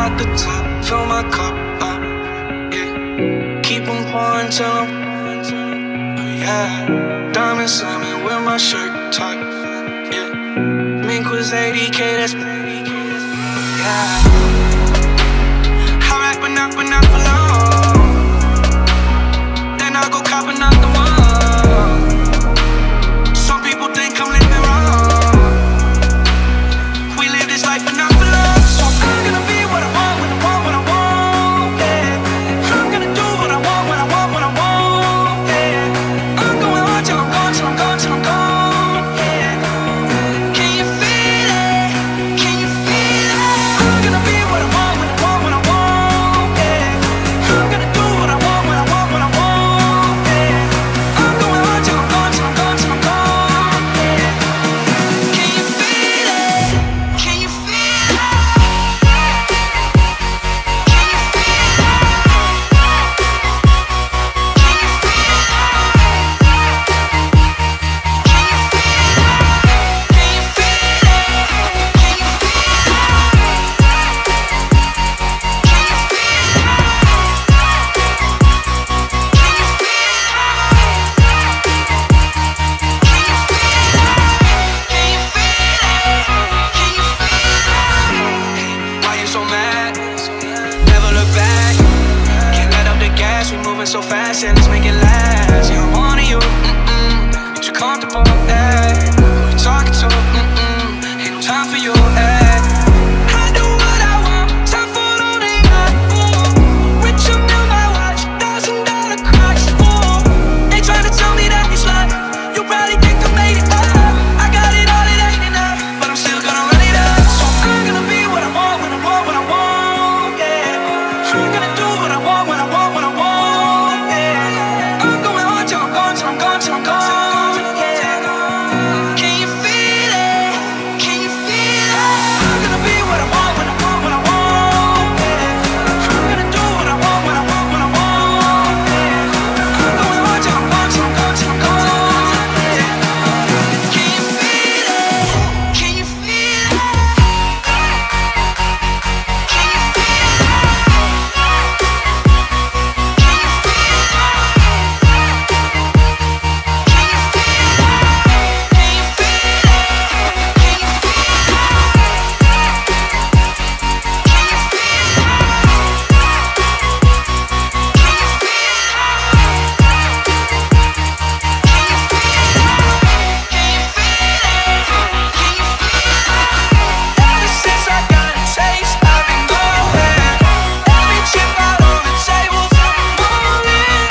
at the top, fill my cup up, yeah. Keep on pouring till I'm, oh yeah. Diamond Simon with my shirt tucked, yeah. Mink was 80K, that's, yeah. I rap but not for long. Then I go cop another one. Some people think I'm living wrong. We live this life but not for long. So I'm gonna be what I want, when I want, when I want, yeah. I'm gonna do what I want, when I want, when I want, yeah. I'm going hard till I'm gone, till I'm gone, till I'm gone, yeah. Can you feel it? Can you feel it? I'm gonna be what I want, when I want, when I want, yeah. I'm gonna do what I want, when I want, when I want, yeah. I'm going hard till I'm gone, till I'm gone, till I'm gone, yeah. Can you feel it? Can you feel it? Can you feel it? Can you feel it? Can you feel it? Can you feel it? Can you Why you so mad? Never look back. Can't let up the gas. We moving so fast and let's make it last. Yeah, I'm on you. You're too comfortable. Who you talking to? Ain't no time for you. I do what I want. Time for all the yacht. Rich up in my watch. $1,000 cracks. They trying to tell me that it's like you probably think I made it up. I got it all, it ain't enough, but I'm still gonna run it up. So I'm gonna be what I want, when I want, when I want, yeah. I'm gonna do what I want, when I want, when I want, yeah. I'm going hard till I'm gone, till I'm gone, till I'm gone, yeah. Can you feel it? Can you feel it? I'm gonna be what I want, when I want, when I want, yeah. I'm gonna do what I want, when I want, when I want, yeah. I'm going hard till I'm gone, till I'm gone, till I'm gone, yeah. Can you feel it? Can you feel it? Can you feel it? Can you feel Ever since I got a taste, I've been going. Every chip out on the table's falling.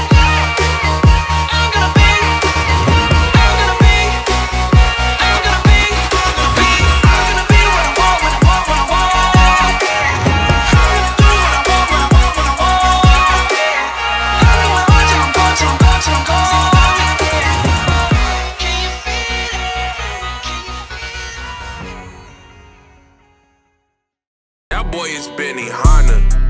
I'm gonna be, I'm gonna be, I'm gonna be, I'm gonna be, I'm gonna be what I want, when I want, when I want, yeah. I'm gonna do what I want, when I want, when I want, yeah. I'm going hard till I'm gone, till I'm gone, till I'm gone, yeah. Can you feel it? Can you feel it? That boy is Benny Hanna.